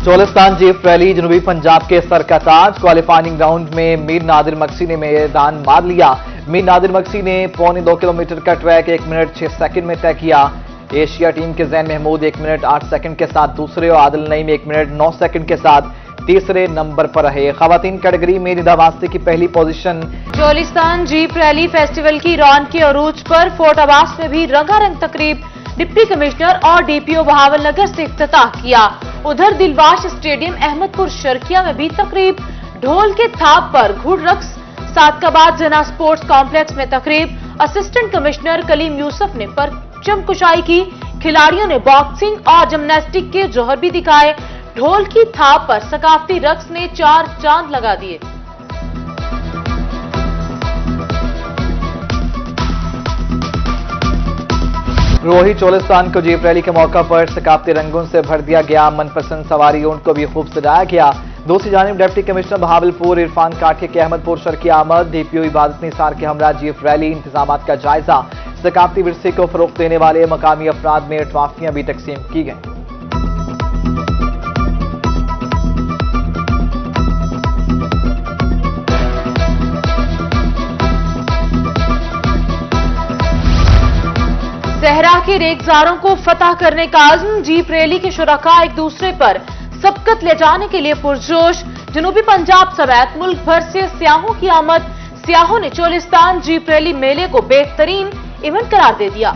Cholistan jeep rally जनूबी पंजाब के sir का ताज। क्वालिफाइंग राउंड में मीर नादिर मक्सी ने मैदान मार लिया। मीर नादिर मक्सी ने 2.25 किलोमीटर का ट्रैक 1 मिनट 6 सेकंड में तय किया। एशिया टीम के जैन महमूद 1 मिनट 8 सेकंड के साथ दूसरे और आदिल नईम 1 मिनट 9 सेकंड के साथ तीसरे नंबर पर रहे। खवातीन कैटेगरी में निदा वास्ते की पहली position. Cholistan jeep rally festival की रौनक के अरूज पर फोर्ट अब्बास में भी रंगारंग तकरीब डिप्टी कमिश्नर और डीपीओ बहावलनगर से इफ्तिताह किया। उधर दिलवाश स्टेडियम अहमदपुर शर्किया में भी तकरीब। ढोल के थाप पर घुड़ रक्स। सादकाबाद जना स्पोर्ट्स कॉम्प्लेक्स में तकरीब। असिस्टेंट कमिश्नर कलीम यूसुफ ने परचम कुशाई की। खिलाड़ियों ने बॉक्सिंग और जिम्नास्टिक के जौहर भी दिखाए। ढोल की थाप पर सकाफती रक्स ने 4 चांद लगा दिए। रोही चोलिस्तान को जीप रैली के मौका पर सकाफती रंगों से भर दिया गया। मनपसंद सवारी ऊंट को भी खूब सजाया गया। दूसरी जानिब डिप्टी कमिश्नर बहावलपुर इरफान काठिया के अहमदपुर शर्की आमद। डीपीओ इबादत निसार के हमरा जीप रैली इंतजाम का जायजा। सकाफती विरसे को फरोग देने वाले मकामी अफराद में ट्रॉफियां भी तकसीम की गई। सहरा के रेगजारों को फतह करने का आज़म। जीप रैली के शुरका एक दूसरे पर सबकत ले जाने के लिए पुरजोश। जनूबी पंजाब समेत मुल्क भर से सियाहों की आमद। सियाहों ने चोलिस्तान जीप रैली मेले को बेहतरीन इवेंट करार दे दिया।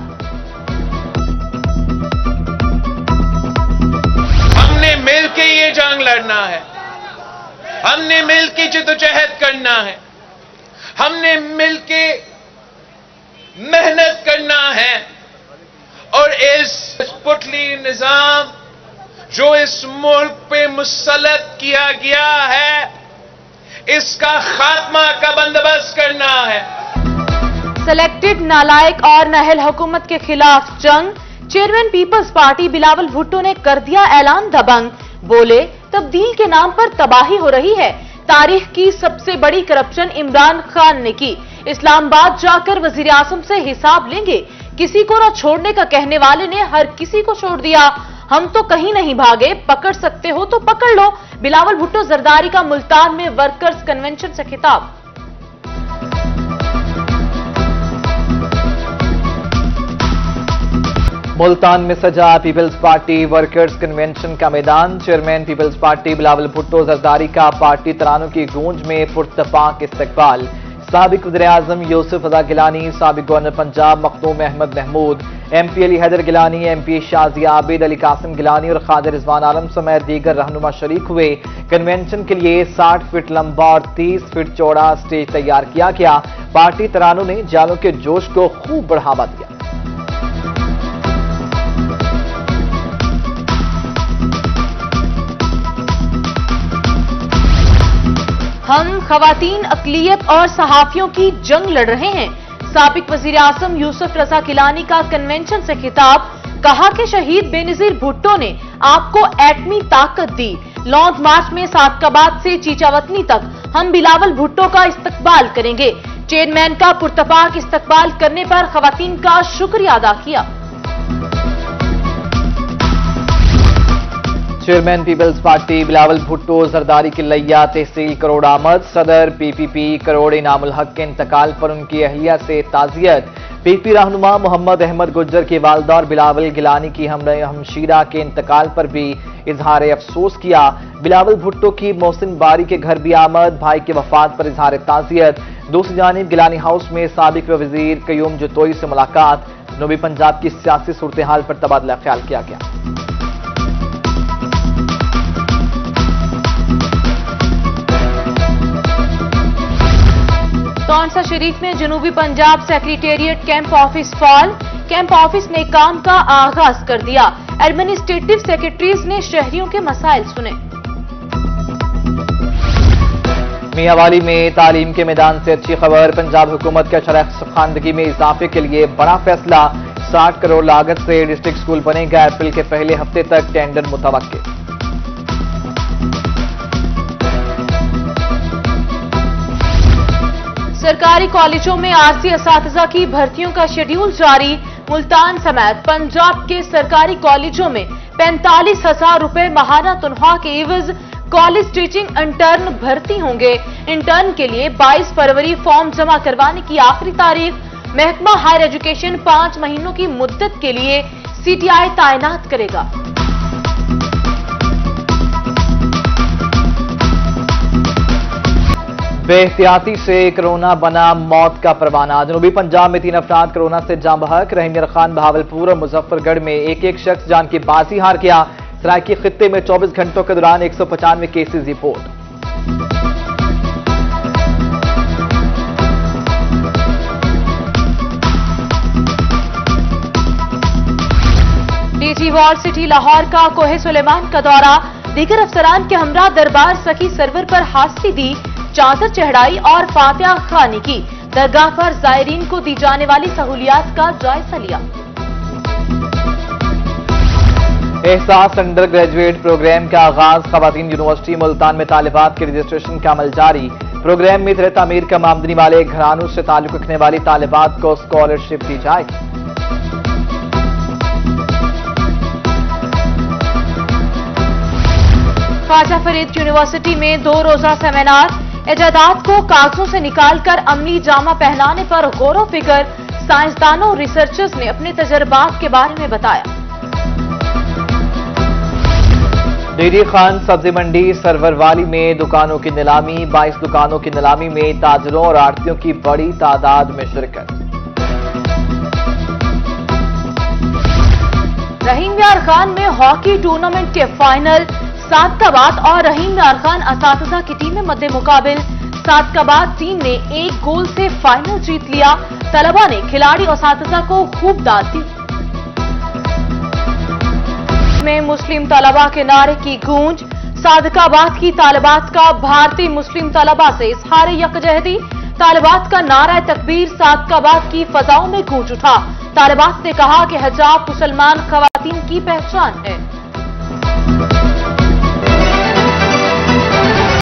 हमने मिलकर ये जंग लड़ना है, हमने मिलकर जिद्दोजहद करना है, हमने मिलकर मेहनत करना है और इस पुतली निजाम जो इस मुल्क पे मुसल्लत किया गया है, इसका खात्मा का बंदोबस्त करना है। सेलेक्टेड नालायक और नाअहल हुकूमत के खिलाफ जंग। Chairman Peoples Party Bilawal Bhutto ने कर दिया ऐलान दबंग। बोले, तब्दील के नाम पर तबाही हो रही है। तारीख की सबसे बड़ी करप्शन इमरान खान ने की। इस्लामाबाद जाकर वजीर आजम से हिसाब लेंगे। किसी को न छोड़ने का कहने वाले ने हर किसी को छोड़ दिया। हम तो कहीं नहीं भागे, पकड़ सकते हो तो पकड़ लो। बिलावल भुट्टो जरदारी का मुल्तान में वर्कर्स कन्वेंशन से खिताब। मुल्तान में सजा पीपल्स पार्टी वर्कर्स कन्वेंशन का मैदान। Chairman Peoples Party Bilawal Bhutto Zardari का पार्टी तरानों की गूंज में पुरतपाक इस्तकबाल। साबिक वज़ीर-ए-आज़म यूसुफ रज़ा गिलानी, साबिक governor Punjab Makhdoom Ahmad Mahmood, MP Ali Haider Gilani, MP Shazia Abid, Ali Qasim Gilani और ख्वाजा रिजवान आलम समेत दीगर रहनुमा शरीक हुए। कन्वेंशन के लिए 60 फीट लंबा और 30 फीट चौड़ा स्टेज तैयार किया गया। पार्टी तरानों ने जालों के जोश को खूब बढ़ावा दिया। हम खवातीन, अक़लियत और सहाफियों की जंग लड़ रहे हैं। साबिक वज़ीर आज़म यूसुफ रज़ा गिलानी का कन्वेंशन से खिताब। कहा कि शहीद बेनज़ीर भुट्टो ने आपको एटमी ताकत दी। लॉन्च मार्च में सादकाबाद से चीचावतनी तक हम बिलावल भुट्टो का इस्तकबाल करेंगे। चेयरमैन का पुरतपाक इस्तकबाल करने पर खवातीन का शुक्रिया अदा किया। Chairman Peoples Party Bilawal Bhutto Zardari की लैया तहसील करोड़ आमद। सदर PPP करोड़ इनामुल हक के इंतकाल पर उनकी अहलिया से ताज़ियत। PP रहनुमा मोहम्मद अहमद गुज्जर की वालदा और बिलावल गिलानी की हमशीरा के इंतकाल पर भी इजहार अफसोस किया। बिलावल भुट्टो की मोहसिन बारी के घर भी आमद। भाई के वफात पर इजहार ताज़ियत। दूसरी जानिब गिलानी हाउस में साबिक वज़ीर कयूम जतोई से मुलाकात। जनूबी पंजाब की सियासी सूरत हाल पर तबादला ख्याल किया गया। टॉन्सा शरीफ में जनूबी Punjab secretariat camp office fall. Camp office ने काम का आगाज कर दिया। एडमिनिस्ट्रेटिव सेक्रेटरीज ने शहरियों के मसाइल सुने। मियांवाली में तालीम के मैदान से अच्छी खबर। पंजाब हुकूमत के शरह खानदगी में इजाफे के लिए बड़ा फैसला। 60 करोड़ लागत से डिस्ट्रिक्ट स्कूल बनेगा। अप्रैल के पहले हफ्ते तक टेंडर मुतवक्किल। सरकारी कॉलेजों में आरसी असातिज़ा की भर्तियों का शेड्यूल जारी। मुल्तान समेत पंजाब के सरकारी कॉलेजों में 45,000 रुपए माहाना तनख्वाह के एवज कॉलेज टीचिंग इंटर्न भर्ती होंगे। इंटर्न के लिए 22 फरवरी फॉर्म जमा करवाने की आखिरी तारीख। महकमा हायर एजुकेशन 5 महीनों की मुद्दत के लिए सीटीआई तैनात करेगा। बेहतियाती से कोरोना बना मौत का परवाना। जनूबी पंजाब में 3 अफराद कोरोना से जाँ बहक। रहीम यार खान, बहावलपुर और मुजफ्फरगढ़ में एक शख्स जान की बाजी हार गया। सरायकी खित्ते में 24 घंटों के दौरान 195 cases report. DG war city Lahore का कोहे सुलेमान का दौरा। दीगर अफसरान के हमरा दरबार सखी सरवर पर हाजिरी दी, चादर चढ़ाई और फातिहा खानी की। दरगाह पर जायरीन को दी जाने वाली सहूलियात का जायजा लिया। एहसास अंडर ग्रेजुएट प्रोग्राम का आगाज। खवातीन यूनिवर्सिटी मुल्तान में तालिबात के रजिस्ट्रेशन का अमल जारी। प्रोग्राम में तरह तामीर का आमदनी वाले घरानों से ताल्लुक रखने वाली तालिबात को स्कॉलरशिप दी जाएगी। ख्वाजा फरीद यूनिवर्सिटी में 2 रोजा सेमिनार। इजादात को कागजों से निकालकर अमली जामा पहनाने पर गौर फिक्र। साइंसदानों और रिसर्चर्स ने अपने तजर्बात के बारे में बताया। डीडी खान सब्जी मंडी सरवरवाली में दुकानों की नीलामी। 22 दुकानों की नीलामी में ताजरों और आड़तियों की बड़ी तादाद में शिरकत। रहीम यार खान में हॉकी टूर्नामेंट के फाइनल। सादकाबाद और रहीम यार खान असातिज़ा की टीमें मद्दे मुकाबिल। सादकाबाद टीम ने 1 गोल से फाइनल जीत लिया। तलबा ने खिलाड़ी और असातिज़ा को खूब दाद दी। में मुस्लिम तलबा के नारे की गूंज। सादकाबाद की तालिबात का भारतीय मुस्लिम तलबा से इजहार यकजहती। तालिबात का नारा तकबीर सादकाबाद की फजाओं में गूंज उठा। तालिबात ने कहा कि हिजाब मुसलमान खवातीन की पहचान है।